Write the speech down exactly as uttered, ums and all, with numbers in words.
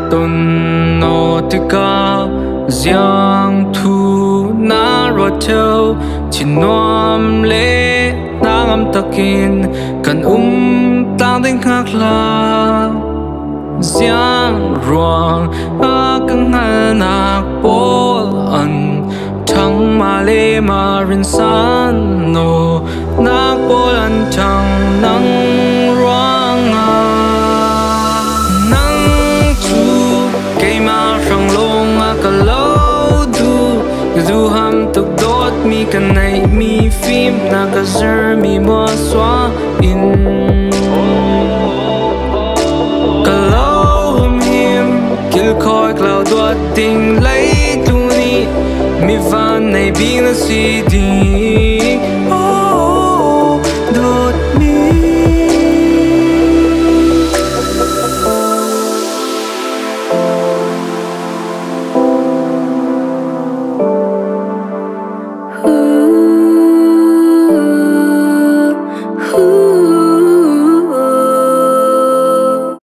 tôn nô tê ca giang thu na ro theo chỉ noam lệ na ngam takin kan um tang ding khak la giang ruang a kang hanak pol an thang ma le ma rin san no nak pol an thang nang ruang a nang chu ke ma rang long a ka lo du du ham tuk dot mi kan nai mi phim na ka zer mi mo swa in khói cloud đuột tình lấy tu ni mi van này biến là gì đi